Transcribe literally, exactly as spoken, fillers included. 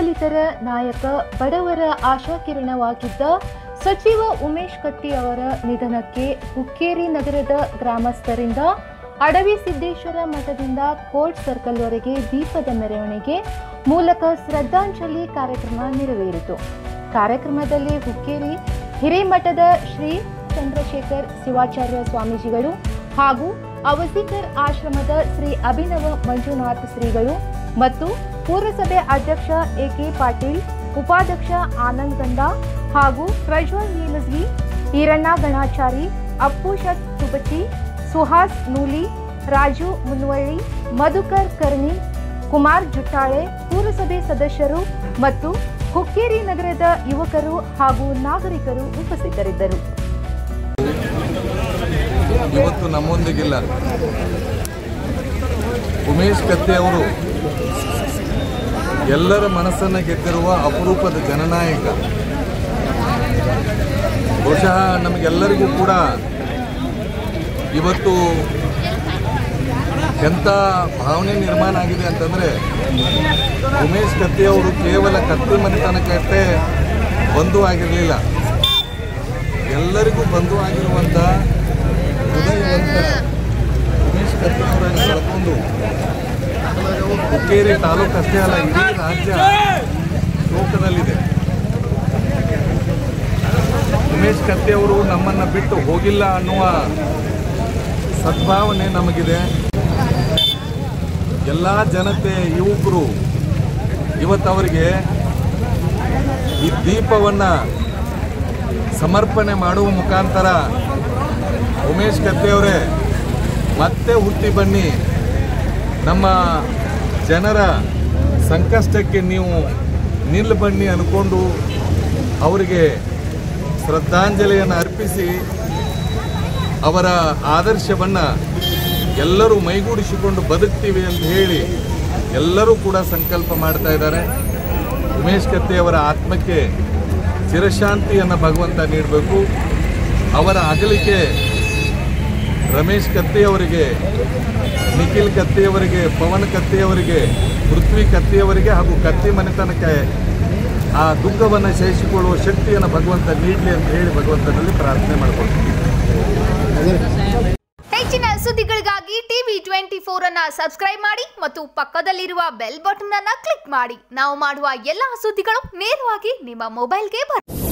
ದಲಿತರ ನಾಯಕ, ಬಡವರ ಆಶಾಕಿರಣವಾಗಿದ್ದ ಸಚಿವ ಉಮೇಶ್ ಕತ್ತಿ ಅವರ ನಿಧನಕ್ಕೆ ಹುಕ್ಕೇರಿ ನಗರದ ಗ್ರಾಮಸ್ಥರಿಂದ ಅಡವಿ ಸಿದ್ದೇಶ್ವರ ಮಠದಿಂದ ಕೋರ್ಟ್ ಸರ್ಕಲ್ವರೆಗೆ ದೀಪದ ಮೆರವಣಿಗೆ ಮೂಲಕ ಶ್ರದ್ಧಾಂಜಲಿ ಕಾರ್ಯಕ್ರಮ ನೆರವೇರಿತು. ಕಾರ್ಯಕ್ರಮದಲ್ಲಿ ಹುಕ್ಕೇರಿ ಹಿರೇಮಠದ ಶ್ರೀ ಚಂದ್ರಶೇಖರ್ ಶಿವಾಚಾರ್ಯ ಸ್ವಾಮೀಜಿಗಳು ಹಾಗೂ ಅವಸಿಕರ್ ಆಶ್ರಮದ ಶ್ರೀ ಅಭಿನವ ಮಂಜುನಾಥ ಶ್ರೀಗಳು ಮತ್ತು ಪುರಸಭೆ ಅಧ್ಯಕ್ಷ ಎ ಕೆ ಪಾಟೀಲ್, ಉಪಾಧ್ಯಕ್ಷ ಆನಂದ್ ಗಂಡ ಹಾಗೂ ಪ್ರಜ್ವಲ್ ನೀಲಜಿ, ಈರಣ್ಣ ಗಣಾಚಾರಿ, ಅಪ್ಪು ಶಟ್ ತುಬಚಿ, ಸುಹಾಸ್ ನೂಲಿ, ರಾಜು ಮುನ್ವಳ್ಳಿ, ಮಧುಕರ್ ಕರ್ಣಿ, ಕುಮಾರ್ ಜುಟ್ಟಾಳೆ, ಪುರಸಭೆ ಸದಸ್ಯರು ಮತ್ತು ಹುಕ್ಕೇರಿ ನಗರದ ಯುವಕರು ಹಾಗೂ ನಾಗರಿಕರು ಉಪಸ್ಥಿತರಿದ್ದರು. ಇವತ್ತು ನಮ್ಮೊಂದಿಗಿಲ್ಲ. ಉಮೇಶ್ ಕತ್ತಿ ಅವರು ಎಲ್ಲರ ಮನಸ್ಸನ್ನು ಗೆದ್ದಿರುವ ಅಪರೂಪದ ಜನನಾಯಕ. ಬಹುಶಃ ನಮಗೆಲ್ಲರಿಗೂ ಕೂಡ ಇವತ್ತು ಎಂಥ ಭಾವನೆ ನಿರ್ಮಾಣ ಆಗಿದೆ ಅಂತಂದರೆ, ಉಮೇಶ್ ಕತ್ತಿ ಅವರು ಕೇವಲ ಕತ್ತಿ ಮನೆತನಕ್ಕಷ್ಟೇ ಬಂಧು ಆಗಿರಲಿಲ್ಲ, ಎಲ್ಲರಿಗೂ ಬಂಧು ಆಗಿರುವಂಥ ಹೃದಯವಂತ ಉಮೇಶ್ ಕತ್ತಿ ಅವರನ್ನು ಕಳ್ಕೊಂಡು ಹುಕ್ಕೇರಿ ತಾಲೂಕು ಅಷ್ಟೇ ಅಲ್ಲ, ಇಡೀ ರಾಜ್ಯ ಶೋಕದಲ್ಲಿದೆ. ಉಮೇಶ್ ಕತ್ತಿ ಅವರು ನಮ್ಮನ್ನು ಬಿಟ್ಟು ಹೋಗಿಲ್ಲ ಅನ್ನುವ ಸದ್ಭಾವನೆ ನಮಗಿದೆ. ಎಲ್ಲ ಜನತೆ, ಯುವಕರು ಇವತ್ತು ಅವರಿಗೆ ಈ ದೀಪವನ್ನು ಸಮರ್ಪಣೆ ಮಾಡುವ ಮುಖಾಂತರ ಉಮೇಶ್ ಕತ್ತಿ ಅವರೇ ಮತ್ತೆ ಹುಟ್ಟಿ ಬನ್ನಿ, ನಮ್ಮ ಜನರ ಸಂಕಷ್ಟಕ್ಕೆ ನೀವು ನಿಲ್ಲು ಬನ್ನಿ ಅಂದ್ಕೊಂಡು ಅವರಿಗೆ ಶ್ರದ್ಧಾಂಜಲಿಯನ್ನು ಅರ್ಪಿಸಿ ಅವರ ಆದರ್ಶವನ್ನು ಎಲ್ಲರೂ ಮೈಗೂಡಿಸಿಕೊಂಡು ಬದುಕ್ತೀವಿ ಅಂತ ಹೇಳಿ ಎಲ್ಲರೂ ಕೂಡ ಸಂಕಲ್ಪ ಮಾಡ್ತಾ ಇದ್ದಾರೆ. ಉಮೇಶ್ ಕತ್ತಿ ಅವರ ಆತ್ಮಕ್ಕೆ ಚಿರಶಾಂತಿಯನ್ನು ಭಗವಂತ ನೀಡಬೇಕು. ಅವರ ಅಗಲಿಕೆ ರಮೇಶ್ ಕತ್ತಿ ಅವರಿಗೆ, ನಿಖಿಲ್ ಕತ್ತಿ ಅವರಿಗೆ, ಪವನ್ ಕತ್ತಿ ಅವರಿಗೆ, ಪೃಥ್ವಿ ಕತ್ತಿ ಅವರಿಗೆ ಹಾಗೂ ಕತ್ತಿ ಮನೆತನಕ್ಕೆ ಆ ದುಃಖವನ್ನು ಸಹಿಸಿಕೊಳ್ಳುವ ಶಕ್ತಿಯನ್ನು ಭಗವಂತ ನೀಡಲಿ ಅಂತ ಹೇಳಿ ಭಗವಂತನಲ್ಲಿ ಪ್ರಾರ್ಥನೆ ಮಾಡಿಕೊಳ್ತೀವಿ. ಹೆಚ್ಚಿನ ಸುದ್ದಿಗಳಿಗಾಗಿ ಟಿವಿ ಟ್ವೆಂಟಿ ಫೋರ್ ಅನ್ನ ಸಬ್ಸ್ಕ್ರೈಬ್ ಮಾಡಿ ಮತ್ತು ಪಕ್ಕದಲ್ಲಿರುವ ಬೆಲ್ ಬಟನ್ ಅನ್ನ ಕ್ಲಿಕ್ ಮಾಡಿ. ನಾವು ಮಾಡುವ ಎಲ್ಲಾ ಸುದ್ದಿಗಳು ನೇರವಾಗಿ ನಿಮ್ಮ ಮೊಬೈಲ್ಗೆ ಬರುತ್ತೆ.